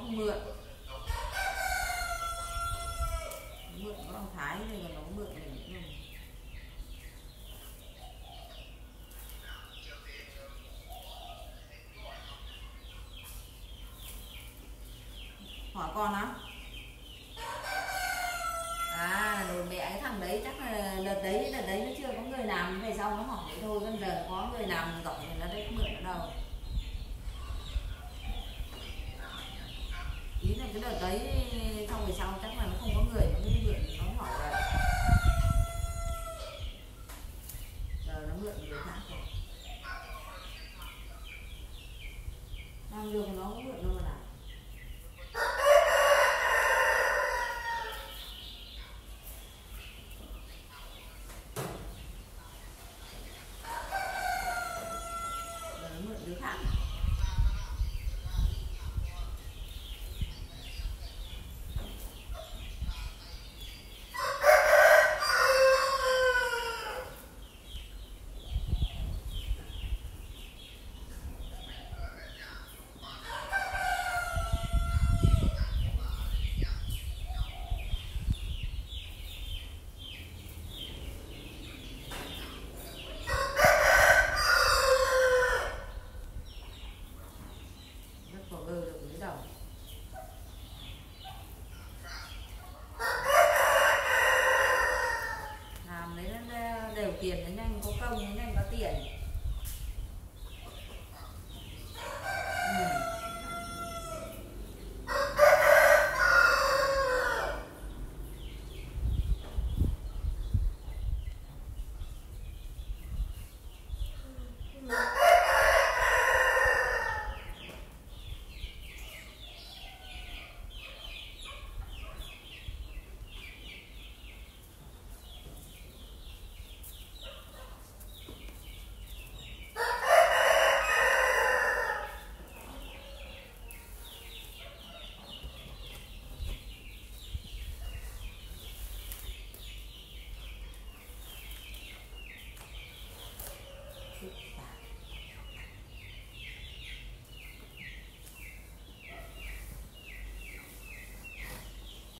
không mượn. Mượn có thằng Thái này còn nó mượn mình nữa. Hỏi con á? À rồi mẹ cái thằng đấy chắc là đợt đấy nó chưa có người làm, về sau nó hỏi đấy thôi, bây giờ có người làm giỏi thì nó đấy mượn ở đâu. Ý là cái đợt đấy xong về sau chắc là nó không có người nó mới mượn, nó hỏi là giờ nó mượn người khác rồi. Làm được nó cũng mượn rồi.